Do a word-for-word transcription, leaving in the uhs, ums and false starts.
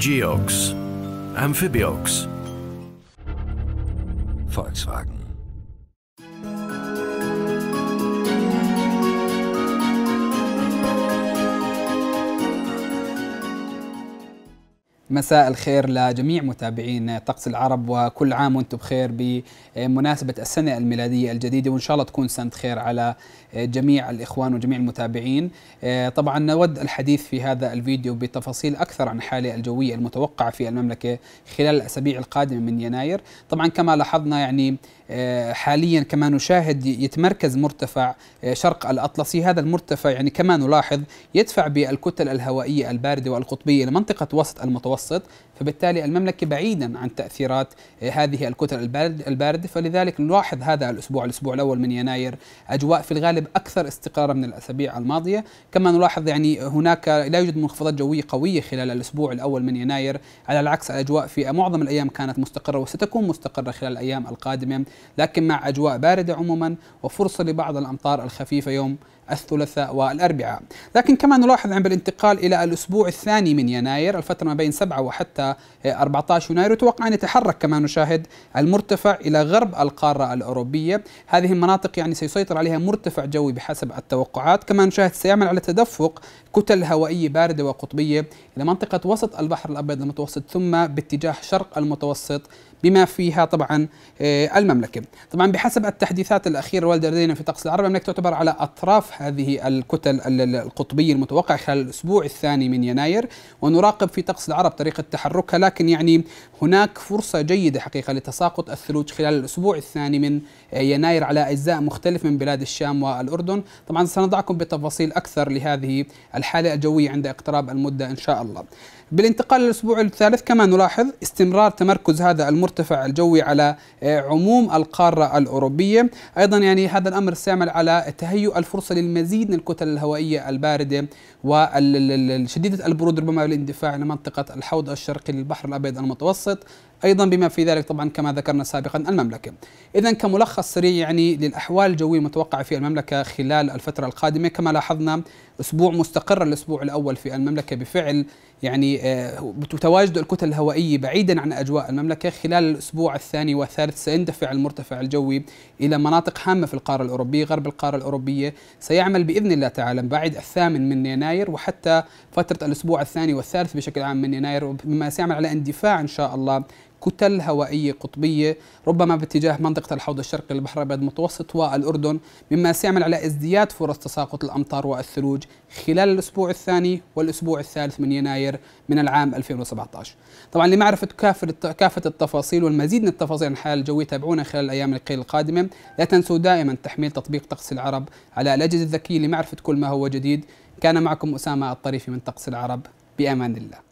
Geox, Amphibiox, Volkswagen. مساء الخير لجميع متابعين طقس العرب، وكل عام وانتم بخير بمناسبة السنة الميلادية الجديدة، وإن شاء الله تكون سنة خير على جميع الإخوان وجميع المتابعين. طبعا نود الحديث في هذا الفيديو بتفاصيل أكثر عن الحالة الجوية المتوقعة في المملكة خلال الأسابيع القادمة من يناير. طبعا كما لاحظنا يعني حاليا كما نشاهد يتمركز مرتفع شرق الأطلسي، هذا المرتفع يعني كما نلاحظ يدفع بالكتل الهوائية الباردة والقطبية لمنطقة وسط المتوسط، فبالتالي المملكة بعيدا عن تأثيرات هذه الكتل الباردة، فلذلك نلاحظ هذا الأسبوع الأسبوع الأول من يناير أجواء في الغالب أكثر استقرارا من الأسابيع الماضية. كما نلاحظ يعني هناك لا يوجد منخفضات جوية قوية خلال الأسبوع الأول من يناير، على العكس الأجواء في معظم الأيام كانت مستقرة وستكون مستقرة خلال الأيام القادمة، لكن مع أجواء باردة عموما وفرصة لبعض الأمطار الخفيفة يوم الثلاثاء والأربعاء. لكن كما نلاحظ عند الانتقال إلى الأسبوع الثاني من يناير، الفترة ما بين سبعة وحتى أربعة عشر يناير، يتوقع أن يتحرك كما نشاهد المرتفع إلى غرب القارة الأوروبية. هذه المناطق يعني سيسيطر عليها مرتفع جوي بحسب التوقعات، كما نشاهد سيعمل على تدفق كتل هوائية باردة وقطبية إلى منطقة وسط البحر الأبيض المتوسط، ثم باتجاه شرق المتوسط بما فيها طبعا المملكة. طبعا بحسب التحديثات الأخيرة والتي لدينا في طقس العرب، المملكة تعتبر على أطراف هذه الكتل القطبية المتوقعة خلال الأسبوع الثاني من يناير، ونراقب في طقس العرب طريقة تحركها، لكن يعني هناك فرصة جيدة حقيقة لتساقط الثلوج خلال الأسبوع الثاني من يناير على أجزاء مختلفة من بلاد الشام والأردن. طبعا سنضعكم بتفاصيل أكثر لهذه الحالة الجوية عند اقتراب المدة إن شاء الله. بالانتقال للأسبوع الثالث كما نلاحظ استمرار تمركز هذا المرتفع الجوي على عموم القارة الأوروبية، أيضا يعني هذا الأمر سيعمل على تهيئ الفرصة للمزيد من الكتل الهوائية الباردة والشديدة البرود ربما بالاندفاع لمنطقة الحوض الشرقي للبحر الأبيض المتوسط، أيضا بما في ذلك طبعا كما ذكرنا سابقا المملكة. إذن كملخص سريع يعني للأحوال الجوية المتوقعة في المملكة خلال الفترة القادمة، كما لاحظنا أسبوع مستقر الأسبوع الأول في المملكة بفعل يعني تواجد الكتل الهوائية بعيدا عن أجواء المملكة. خلال الأسبوع الثاني والثالث سيندفع المرتفع الجوي إلى مناطق هامة في القارة الأوروبية، غرب القارة الأوروبية، سيعمل بإذن الله تعالى بعد الثامن من يناير وحتى فترة الأسبوع الثاني والثالث بشكل عام من يناير، مما سيعمل على اندفاع إن شاء الله كتل هوائية قطبية ربما باتجاه منطقة الحوض الشرقي للبحر الأبيض المتوسط والأردن، مما سيعمل على ازدياد فرص تساقط الأمطار والثلوج خلال الأسبوع الثاني والأسبوع الثالث من يناير من العام ألفين وسبعة عشر. طبعا لمعرفة كافة التفاصيل والمزيد من التفاصيل عن الحالة الجوية تابعونا خلال الأيام القادمة. لا تنسوا دائما تحميل تطبيق طقس العرب على الأجهزة الذكية لمعرفة كل ما هو جديد. كان معكم أسامة الطريفي من طقس العرب، بأمان الله.